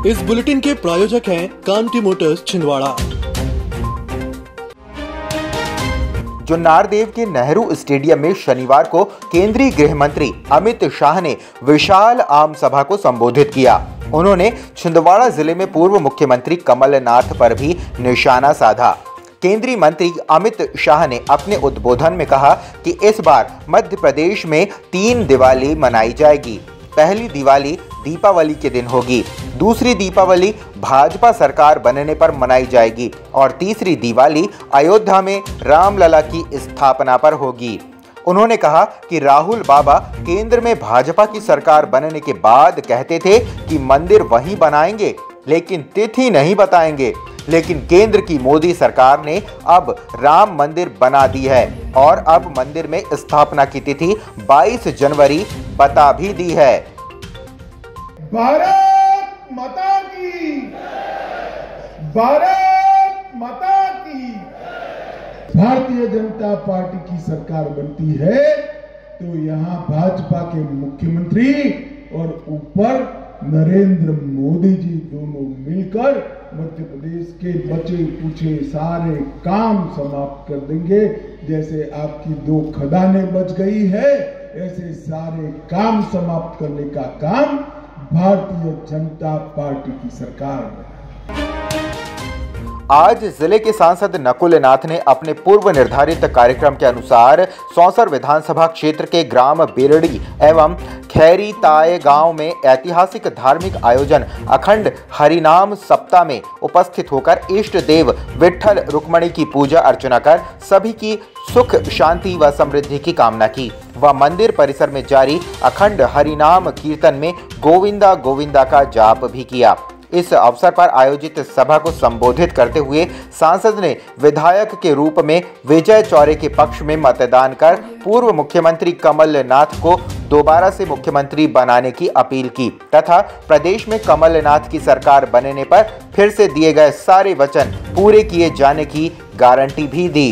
इस बुलेटिन के प्रायोजक हैं कांटी मोटर्स छिंदवाड़ा। जुन्नारदेव के नेहरू स्टेडियम में शनिवार को केंद्रीय गृह मंत्री अमित शाह ने विशाल आम सभा को संबोधित किया। उन्होंने छिंदवाड़ा जिले में पूर्व मुख्यमंत्री कमलनाथ पर भी निशाना साधा। केंद्रीय मंत्री अमित शाह ने अपने उद्बोधन में कहा कि इस बार मध्य प्रदेश में 3 दिवाली मनाई जाएगी। पहली दिवाली दीपावली के दिन होगी, दूसरी दीपावली भाजपा सरकार बनने पर मनाई जाएगी और तीसरी दिवाली अयोध्या में रामलला की स्थापना पर होगी। उन्होंने कहा कि राहुल बाबा केंद्र में भाजपा की सरकार बनने के बाद कहते थे कि मंदिर वहीं बनाएंगे लेकिन तिथि नहीं बताएंगे, लेकिन केंद्र की मोदी सरकार ने अब राम मंदिर बना दी है और अब मंदिर में स्थापना की तिथि 22 जनवरी बता भी दी है। भारत माता की, भारत माता की। भारतीय जनता पार्टी की सरकार बनती है तो यहाँ भाजपा के मुख्यमंत्री और ऊपर नरेंद्र मोदी जी दोनों मिलकर मध्य प्रदेश के बचे पूछे सारे काम समाप्त कर देंगे। जैसे आपकी 2 खदानें बच गई है, ऐसे सारे काम समाप्त करने का काम भारतीय जनता पार्टी की सरकार में। आज जिले के सांसद नकुल नाथ ने अपने पूर्व निर्धारित कार्यक्रम के अनुसार सौंसर विधानसभा क्षेत्र के ग्राम बेरड़ी एवं खैरी ताए गांव में ऐतिहासिक धार्मिक आयोजन अखंड हरिनाम सप्ताह में उपस्थित होकर इष्ट देव विठ्ठल रुक्मणी की पूजा अर्चना कर सभी की सुख शांति व समृद्धि की कामना की व मंदिर परिसर में जारी अखंड हरिनाम कीर्तन में गोविंदा गोविंदा का जाप भी किया। इस अवसर पर आयोजित सभा को संबोधित करते हुए सांसद ने विधायक के रूप में विजय चौरे के पक्ष में मतदान कर पूर्व मुख्यमंत्री कमलनाथ को दोबारा से मुख्यमंत्री बनाने की अपील की तथा प्रदेश में कमलनाथ की सरकार बनने पर फिर से दिए गए सारे वचन पूरे किए जाने की गारंटी भी दी।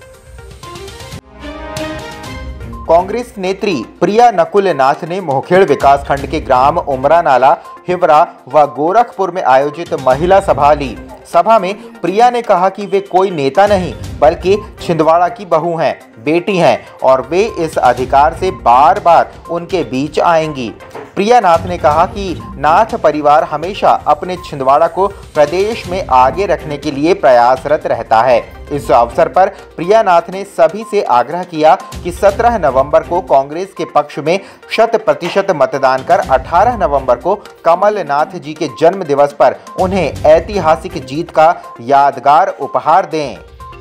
कांग्रेस नेत्री प्रिया नकुल नाथ ने मोहखेड़ विकासखंड के ग्राम उमरा नाला, हिवरा व गोरखपुर में आयोजित महिला सभा ली। सभा में प्रिया ने कहा कि वे कोई नेता नहीं बल्कि छिंदवाड़ा की बहू हैं, बेटी हैं और वे इस अधिकार से बार बार उनके बीच आएंगी। प्रिया नाथ ने कहा कि नाथ परिवार हमेशा अपने छिंदवाड़ा को प्रदेश में आगे रखने के लिए प्रयासरत रहता है। इस अवसर पर प्रिया नाथ ने सभी से आग्रह किया कि 17 नवंबर को कांग्रेस के पक्ष में 100% मतदान कर 18 नवंबर को कमलनाथ जी के जन्म दिवस पर उन्हें ऐतिहासिक जीत का यादगार उपहार दें।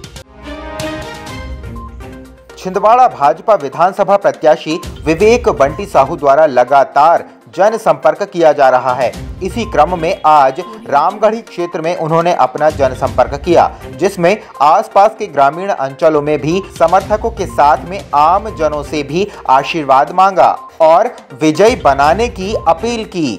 छिंदवाड़ा भाजपा विधानसभा प्रत्याशी विवेक बंटी साहू द्वारा लगातार जनसंपर्क किया जा रहा है। इसी क्रम में आज रामगढ़ी क्षेत्र में उन्होंने अपना जनसंपर्क किया, जिसमें आसपास के ग्रामीण अंचलों में भी समर्थकों के साथ में आम जनों से भी आशीर्वाद मांगा और विजयी बनाने की अपील की।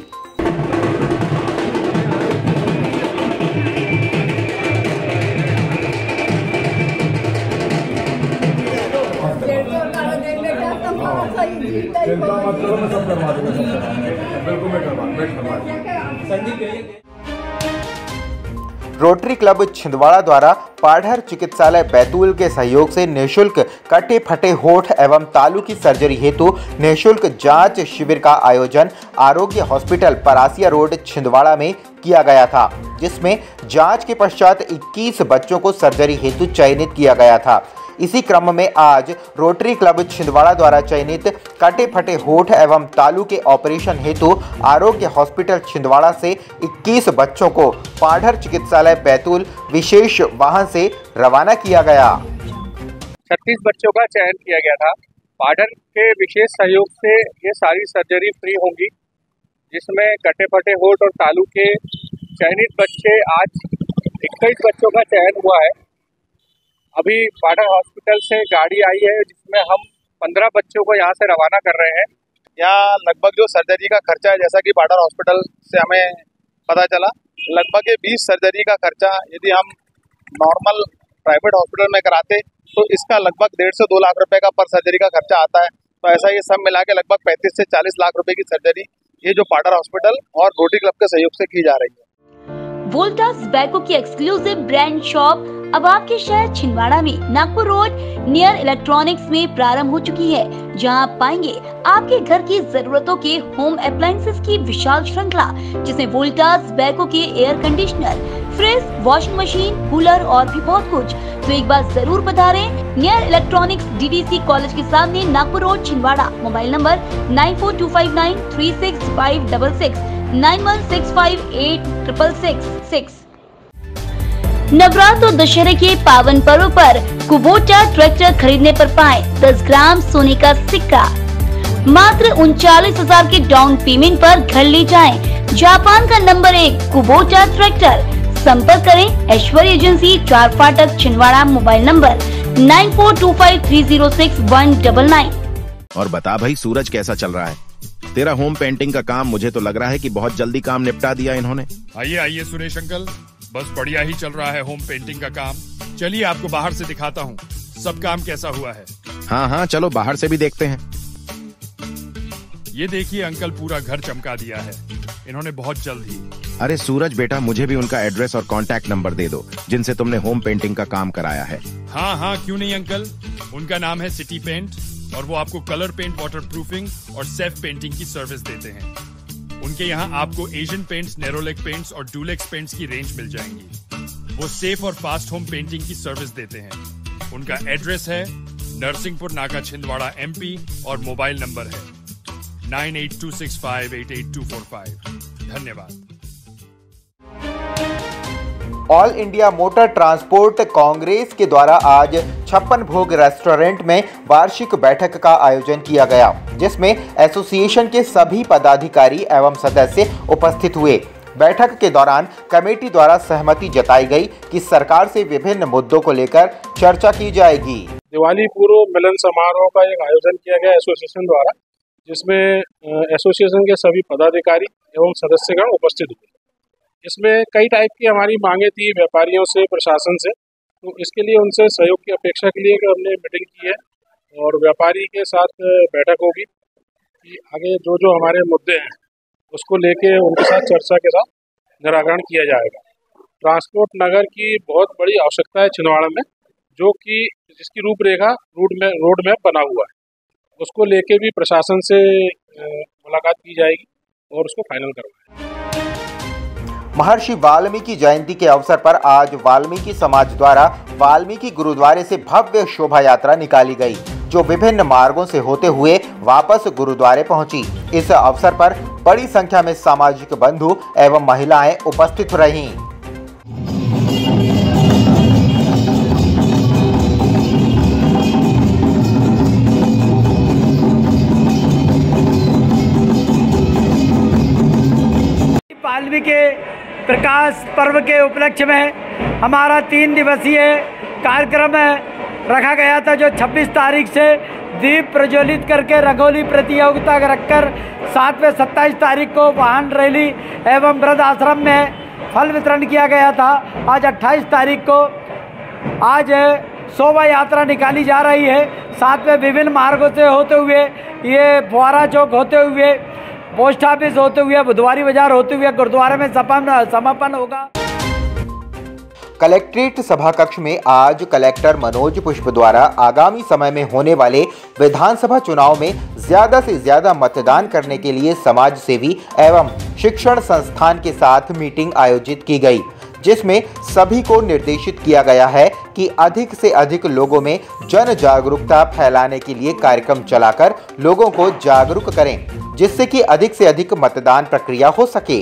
रोटरी क्लब छिंदवाड़ा द्वारा पाढ़र चिकित्सालय बैतूल के सहयोग से निःशुल्क कटे फटे होठ एवं तालू की सर्जरी हेतु निःशुल्क जांच शिविर का आयोजन आरोग्य हॉस्पिटल परासिया रोड छिंदवाड़ा में किया गया था, जिसमें जांच के पश्चात 21 बच्चों को सर्जरी हेतु चयनित किया गया था। इसी क्रम में आज रोटरी क्लब छिंदवाड़ा द्वारा चयनित कटे फटे होठ एवं तालू के ऑपरेशन हेतु आरोग्य हॉस्पिटल छिंदवाड़ा से 21 बच्चों को पाढ़र चिकित्सालय बैतूल विशेष वाहन से रवाना किया गया। 36 बच्चों का चयन किया गया था। पाढ़र के विशेष सहयोग से ये सारी सर्जरी फ्री होंगी, जिसमें कटे फटे होठ और तालू के चयनित बच्चे, आज 21 बच्चों का चयन हुआ है। अभी पाढ़र हॉस्पिटल से गाड़ी आई है जिसमें हम 15 बच्चों को यहाँ से रवाना कर रहे हैं। यहाँ लगभग जो सर्जरी का खर्चा है, जैसा कि पाढ़र हॉस्पिटल से हमें पता चला, लगभग 20 सर्जरी का खर्चा यदि हम नॉर्मल प्राइवेट हॉस्पिटल में कराते तो इसका लगभग 1.5 से 2 लाख रुपए का पर सर्जरी का खर्चा आता है। तो ऐसा ये सब मिला के लगभग 35 से 40 लाख रुपए की सर्जरी ये जो पाडर हॉस्पिटल और रोटरी क्लब के सहयोग से की जा रही है। वोल्टास बैको की एक्सक्लूसिव ब्रांड शॉप अब आपके शहर छिंदवाड़ा में नागपुर रोड नियर इलेक्ट्रॉनिक्स में प्रारंभ हो चुकी है, जहां आप पाएंगे आपके घर की जरूरतों के होम अप्लायंसेस की विशाल श्रृंखला, जिसमें वोल्टास बैको के air conditioner, fridge, washing machine, cooler और भी बहुत कुछ। तो एक बार जरूर बताएं, नियर इलेक्ट्रॉनिक्स DDC कॉलेज के सामने Nagpur road Chhindwara. Mobile number 9425936566 91658666। Navratra और दशहरे के पावन पर्व पर कुबोटा ट्रैक्टर खरीदने पर पाएं 10 ग्राम सोने का सिक्का। मात्र 39,000 के डाउन पेमेंट पर घर ले जाएं। जापान का नंबर 1 कुबोटा ट्रैक्टर। संपर्क करें ऐश्वर्य एजेंसी, 4 फाटक छिंदवाड़ा। Mobile number 9425306199। और बता भाई सूरज कैसा चल रहा है तेरा होम पेंटिंग का काम? मुझे तो लग रहा है कि बहुत जल्दी काम निपटा दिया इन्होंने। आइए सुरेश अंकल, बस बढ़िया ही चल रहा है होम पेंटिंग का काम। चलिए आपको बाहर से दिखाता हूँ सब काम कैसा हुआ है। हाँ चलो बाहर से भी देखते हैं। ये देखिए अंकल, पूरा घर चमका दिया है इन्होंने बहुत जल्द ही। अरे सूरज बेटा, मुझे भी उनका एड्रेस और कांटेक्ट नंबर दे दो जिनसे तुमने होम पेंटिंग का काम कराया है। हाँ क्यों नहीं अंकल, उनका नाम है सिटी पेंट और वो आपको कलर पेंट, वाटर प्रूफिंग और सेल्फ पेंटिंग की सर्विस देते हैं। उनके यहाँ आपको एशियन पेंट्स, नेरोलेक पेंट्स और डुलेक्स पेंट्स की रेंज मिल जाएंगी। वो सेफ और फास्ट होम पेंटिंग की सर्विस देते हैं। उनका एड्रेस है नरसिंहपुर नाका, छिंदवाड़ा MP और मोबाइल नंबर है 9826588245। धन्यवाद। All India motor transport Congress के द्वारा आज 56 भोग रेस्टोरेंट में वार्षिक बैठक का आयोजन किया गया, जिसमें एसोसिएशन के सभी पदाधिकारी एवं सदस्य उपस्थित हुए। बैठक के दौरान कमेटी द्वारा सहमति जताई गई कि सरकार से विभिन्न मुद्दों को लेकर चर्चा की जाएगी। दिवाली पूर्व मिलन समारोह का एक आयोजन किया गया एसोसिएशन द्वारा, जिसमें एसोसिएशन के सभी पदाधिकारी एवं सदस्यगण उपस्थित हुए। इसमें कई टाइप की हमारी मांगे थी व्यापारियों से, प्रशासन से, तो इसके लिए उनसे सहयोग की अपेक्षा के लिए हमने मीटिंग की है और व्यापारी के साथ बैठक होगी कि आगे जो जो हमारे मुद्दे हैं उसको लेके उनके साथ चर्चा के साथ निराकरण किया जाएगा। ट्रांसपोर्ट नगर की बहुत बड़ी आवश्यकता है छिंदवाड़ा में, जो कि जिसकी रूपरेखा रोड मैप बना हुआ है, उसको लेके भी प्रशासन से मुलाकात की जाएगी और उसको फाइनल करवाएंगे। महर्षि वाल्मीकि जयंती के अवसर पर आज वाल्मीकि समाज द्वारा वाल्मीकि गुरुद्वारे से भव्य शोभा यात्रा निकाली गई, जो विभिन्न मार्गों से होते हुए वापस गुरुद्वारे पहुंची। इस अवसर पर बड़ी संख्या में सामाजिक बंधु एवं महिलाएं उपस्थित रहीं। वाल्मीकि प्रकाश पर्व के उपलक्ष्य में हमारा 3 दिवसीय कार्यक्रम रखा गया था, जो 26 तारीख से दीप प्रज्वलित करके रंगोली प्रतियोगिता रखकर 7 व 27 तारीख को वाहन रैली एवं वृद्ध आश्रम में फल वितरण किया गया था। आज 28 तारीख को आज शोभा यात्रा निकाली जा रही है। साथ में विभिन्न मार्गों से होते हुए ये फुआरा चौक होते हुए, पोस्ट ऑफिस होते हुए, बुधवारी बाजार होते हुए गुरुद्वारे में समापन होगा। कलेक्ट्रेट सभा कक्ष में आज कलेक्टर मनोज पुष्प द्वारा आगामी समय में होने वाले विधानसभा चुनाव में ज्यादा से ज्यादा मतदान करने के लिए समाज सेवी एवं शिक्षण संस्थान के साथ मीटिंग आयोजित की गई, जिसमें सभी को निर्देशित किया गया है कि अधिक से अधिक लोगों में जन जागरूकता फैलाने के लिए कार्यक्रम चलाकर लोगों को जागरूक करें, जिससे कि अधिक से अधिक मतदान प्रक्रिया हो सके।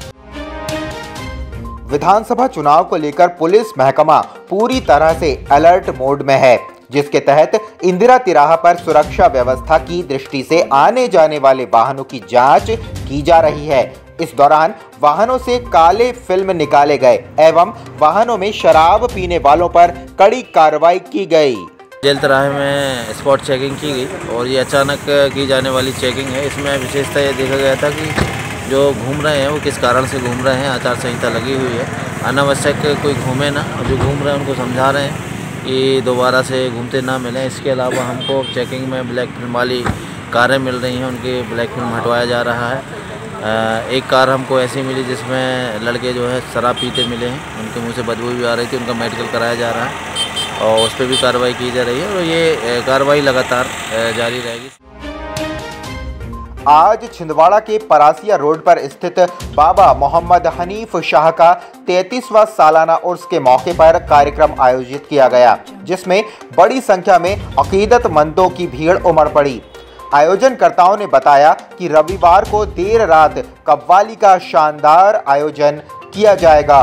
विधानसभा चुनाव को लेकर पुलिस महकमा पूरी तरह से अलर्ट मोड में है, जिसके तहत इंदिरा तिराहा पर सुरक्षा व्यवस्था की दृष्टि से आने जाने वाले वाहनों की जांच की जा रही है। इस दौरान वाहनों से काले फिल्म निकाले गए एवं वाहनों में शराब पीने वालों पर कड़ी कार्रवाई की गई। जेल तिराहे में स्पॉट चेकिंग की गई और ये अचानक की जाने वाली चेकिंग है। इसमें विशेषता ये देखा गया था कि जो घूम रहे हैं वो किस कारण से घूम रहे हैं। आचार संहिता लगी हुई है, अनावश्यक कोई घूमे ना, जो घूम रहे हैं उनको समझा रहे हैं कि दोबारा से घूमते ना मिलें। इसके अलावा हमको चेकिंग में ब्लैक फिल्म वाली कारें मिल रही हैं, उनकी ब्लैक फिल्म हटवाया जा रहा है एक कार हमको ऐसी मिली जिसमें लड़के जो है शराब पीते मिले हैं, उनके मुंह से बदबू भी आ रही थी, उनका मेडिकल कराया जा रहा है और उस पर भी कार्रवाई की जा रही है और ये कार्रवाई लगातार जारी रहेगी। आज छिंदवाड़ा के परासिया रोड पर स्थित बाबा मोहम्मद हनीफ शाह का 33वां सालाना उर्स के मौके पर कार्यक्रम आयोजित किया गया, जिसमें बड़ी संख्या में अकीदतमंदों की भीड़ उमड़ पड़ी। आयोजनकर्ताओं ने बताया कि रविवार को देर रात कव्वाली का शानदार आयोजन किया जाएगा।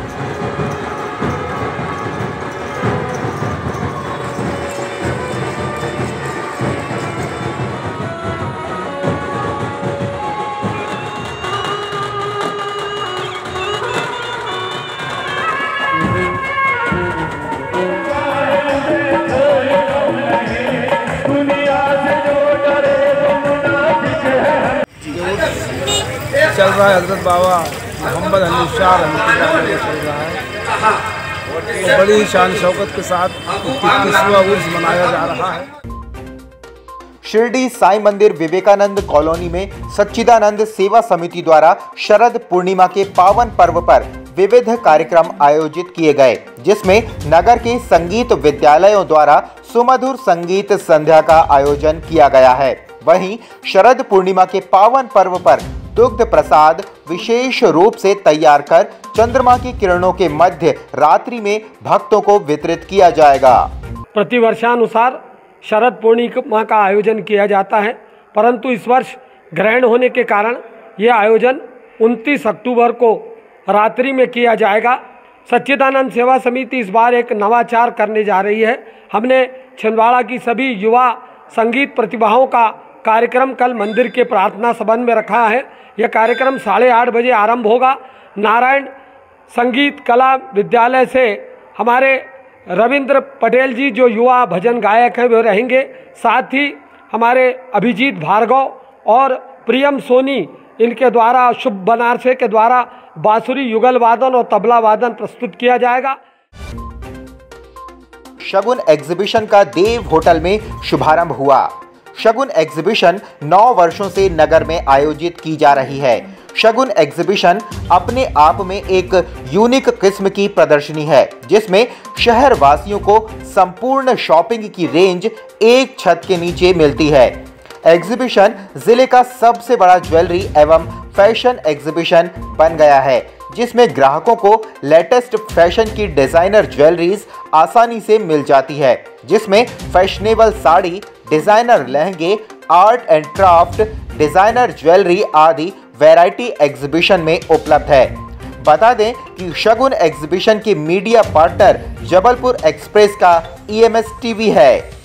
चल रहा है हजरत बाबा मोहम्मद हनीफ शाह चल रहा है और बड़ी शान शौकत के साथ 33वां उर्स मनाया जा रहा है। शिरडी साई मंदिर विवेकानंद कॉलोनी में सच्चिदानंद सेवा समिति द्वारा शरद पूर्णिमा के पावन पर्व पर विविध कार्यक्रम आयोजित किए गए, जिसमें नगर के संगीत विद्यालयों द्वारा सुमधुर संगीत संध्या का आयोजन किया गया है। वहीं शरद पूर्णिमा के पावन पर्व पर दुग्ध प्रसाद विशेष रूप से तैयार कर चंद्रमा की किरणों के मध्य रात्रि में भक्तों को वितरित किया जाएगा। प्रतिवर्षानुसार शरद पूर्णिमा का आयोजन किया जाता है, परंतु इस वर्ष ग्रहण होने के कारण यह आयोजन 29 अक्टूबर को रात्रि में किया जाएगा। सच्चिदानंद सेवा समिति इस बार एक नवाचार करने जा रही है। हमने छिंदवाड़ा की सभी युवा संगीत प्रतिभाओं का कार्यक्रम कल मंदिर के प्रार्थना सदन में रखा है। यह कार्यक्रम 8:30 बजे आरंभ होगा। नारायण संगीत कला विद्यालय से हमारे रविंद्र पटेल जी जो युवा भजन गायक हैं वो रहेंगे, साथ ही हमारे अभिजीत भार्गव और प्रियम सोनी इनके द्वारा शुभ बनारसे के द्वारा बांसुरी युगल वादन और तबला वादन प्रस्तुत किया जाएगा। शगुन एग्जीबिशन का देव होटल में शुभारंभ हुआ। शगुन एग्जीबिशन 9 वर्षों से नगर में आयोजित की जा रही है। शगुन एग्जीबिशन अपने आप में एक यूनिक किस्म की प्रदर्शनी है, जिसमें शहर वासियों को संपूर्ण शॉपिंग की रेंज एक छत के नीचे मिलती है। एग्जीबिशन जिले का सबसे बड़ा ज्वेलरी एवं फैशन एग्जीबिशन बन गया है, जिसमें ग्राहकों को लेटेस्ट फैशन की डिजाइनर ज्वेलरीज आसानी से मिल जाती है, जिसमें फैशनेबल साड़ी, डिजाइनर लहंगे, art and craft, designer jewellery आदि वैरायटी एग्जीबिशन में उपलब्ध है। बता दें कि शगुन एग्जीबिशन के मीडिया पार्टनर जबलपुर एक्सप्रेस का EMS TV है।